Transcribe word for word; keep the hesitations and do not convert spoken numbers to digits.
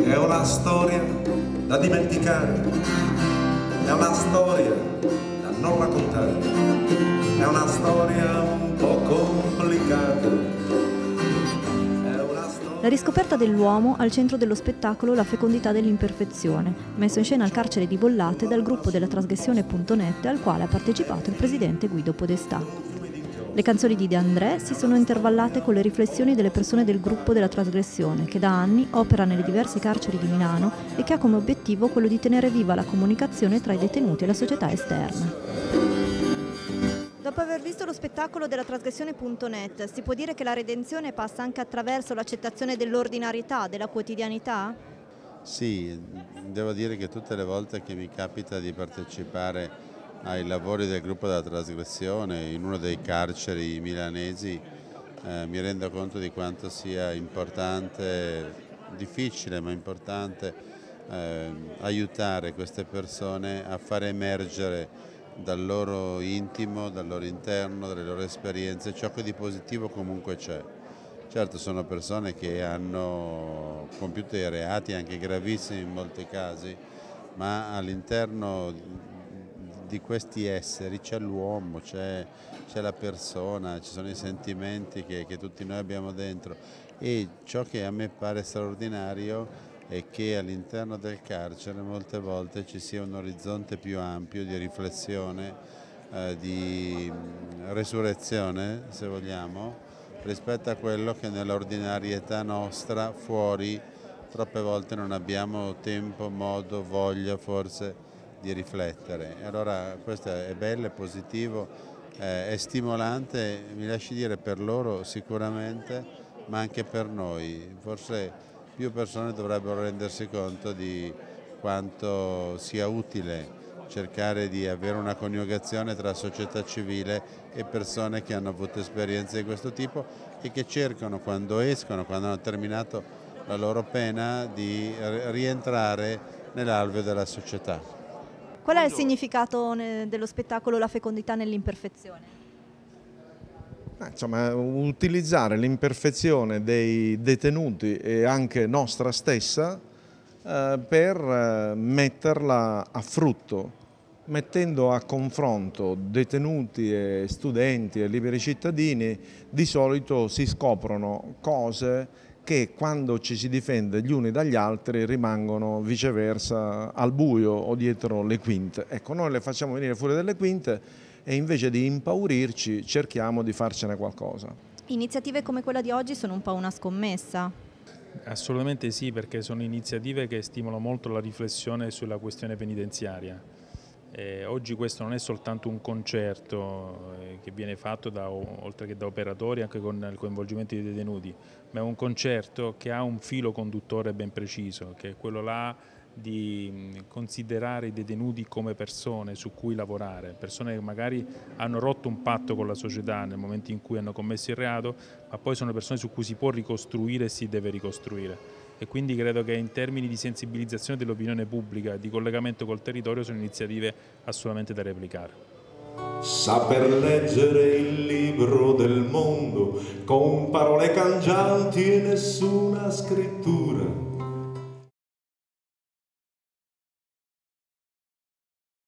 È una storia da dimenticare, è una storia da non raccontare, è una storia un po' complicata. La riscoperta dell'uomo al centro dello spettacolo La fecondità dell'imperfezione, messo in scena al carcere di Bollate dal gruppo della trasgressione punto net al quale ha partecipato il presidente Guido Podestà. Le canzoni di De André si sono intervallate con le riflessioni delle persone del gruppo della trasgressione, che da anni opera nelle diverse carceri di Milano e che ha come obiettivo quello di tenere viva la comunicazione tra i detenuti e la società esterna. Dopo aver visto lo spettacolo della trasgressione punto net, si può dire che la redenzione passa anche attraverso l'accettazione dell'ordinarietà, della quotidianità? Sì, devo dire che tutte le volte che mi capita di partecipare ai lavori del gruppo della trasgressione in uno dei carceri milanesi eh, mi rendo conto di quanto sia importante, difficile ma importante, eh, aiutare queste persone a fare emergere dal loro intimo, dal loro interno, dalle loro esperienze, ciò che di positivo comunque c'è. Certo, sono persone che hanno compiuto dei reati anche gravissimi in molti casi, ma all'interno di questi esseri c'è l'uomo, c'è la persona, ci sono i sentimenti che, che tutti noi abbiamo dentro, e ciò che a me pare straordinario è che all'interno del carcere molte volte ci sia un orizzonte più ampio di riflessione, eh, di resurrezione, se vogliamo, rispetto a quello che nell'ordinarietà nostra fuori troppe volte non abbiamo tempo, modo, voglia forse di riflettere. E allora questo è bello, è positivo, eh, è stimolante, mi lasci dire, per loro sicuramente, ma anche per noi. Forse più persone dovrebbero rendersi conto di quanto sia utile cercare di avere una coniugazione tra società civile e persone che hanno avuto esperienze di questo tipo e che cercano, quando escono, quando hanno terminato la loro pena, di rientrare nell'alveo della società. Qual è il significato dello spettacolo La fecondità nell'imperfezione? Insomma, utilizzare l'imperfezione dei detenuti e anche nostra stessa eh, per eh, metterla a frutto, mettendo a confronto detenuti e studenti e liberi cittadini. Di solito si scoprono cose che quando ci si difende gli uni dagli altri rimangono viceversa al buio o dietro le quinte. Ecco, noi le facciamo venire fuori dalle quinte e invece di impaurirci cerchiamo di farcene qualcosa. Iniziative come quella di oggi sono un po' una scommessa? Assolutamente sì, perché sono iniziative che stimolano molto la riflessione sulla questione penitenziaria. Eh, oggi questo non è soltanto un concerto eh, che viene fatto da, oltre che da operatori anche con il coinvolgimento dei detenuti, ma è un concerto che ha un filo conduttore ben preciso, che è quello là di considerare i detenuti come persone su cui lavorare, persone che magari hanno rotto un patto con la società nel momento in cui hanno commesso il reato, ma poi sono persone su cui si può ricostruire e si deve ricostruire. E quindi credo che in termini di sensibilizzazione dell'opinione pubblica e di collegamento col territorio sono iniziative assolutamente da replicare. Saper leggere il libro del mondo con parole cangianti e nessuna scrittura.